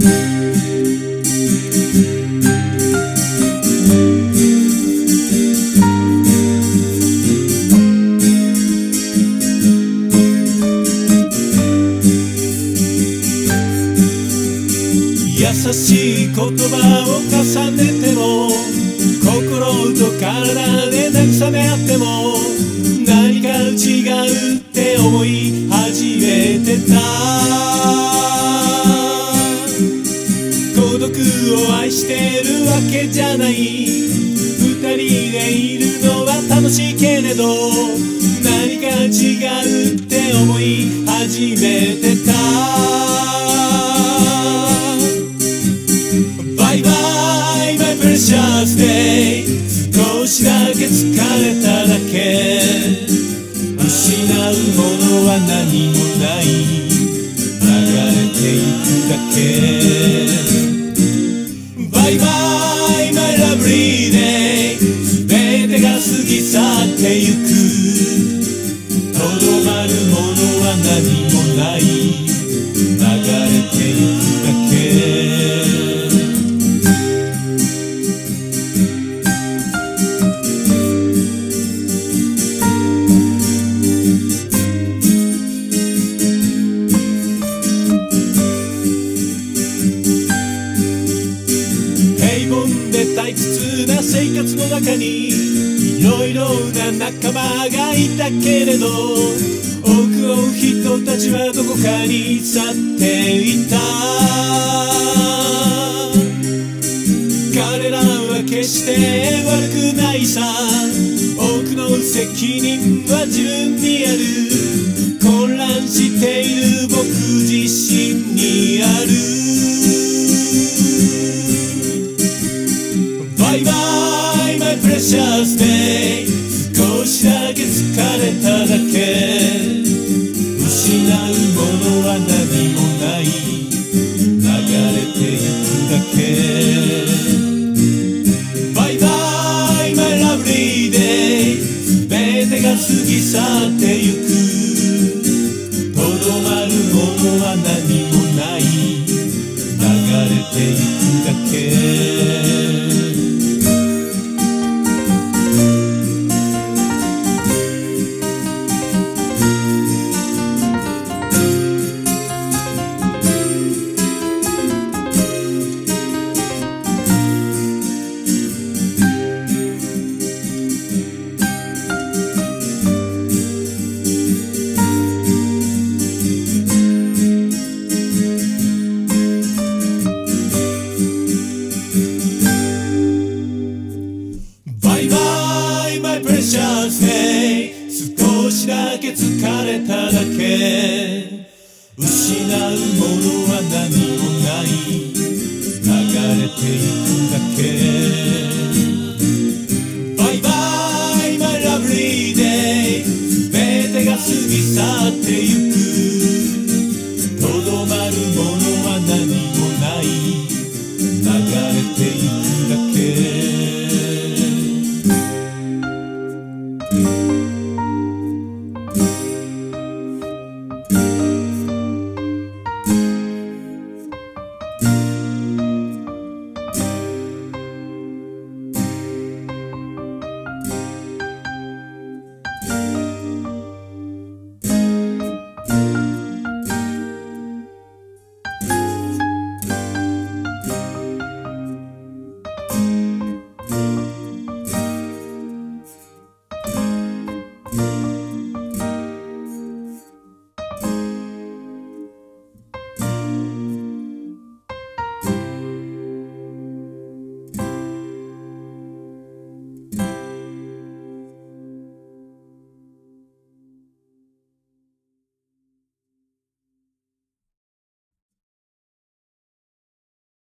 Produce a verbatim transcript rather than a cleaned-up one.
優しい言葉を重ねても心と体で慰め合っても何か違うって思い始めてた。孤独を愛してるわけじゃない、二人でいるのは楽しいけれど何か違うって思い始めてた。Precious day 少しだけ疲れただけ、失うものは何もない、流れていくだけ。 Bye bye my lovely day 全てが過ぎ去ってゆく、とどまるものは何もない、流れてゆくだけ。退屈な生活の中にいろいろな仲間がいたけれど多くの人たちはどこかに去っていた。彼らは決して悪くないさ、多くの責任は自分にある、混乱している僕自身にある。Bye bye my precious day 少しだけ疲れただけ、失うものは何もない、流れてゆくだけ。 Bye bye my lovely day 全てが過ぎ去ってゆく、とどまるものは何もない、流れてゆくだけ。Precious day 少しだけ疲れただけ、失うものは何もない、流れてゆくだけ。 Bye bye my lovely day 全てが過ぎ去ってゆく、とどまるもの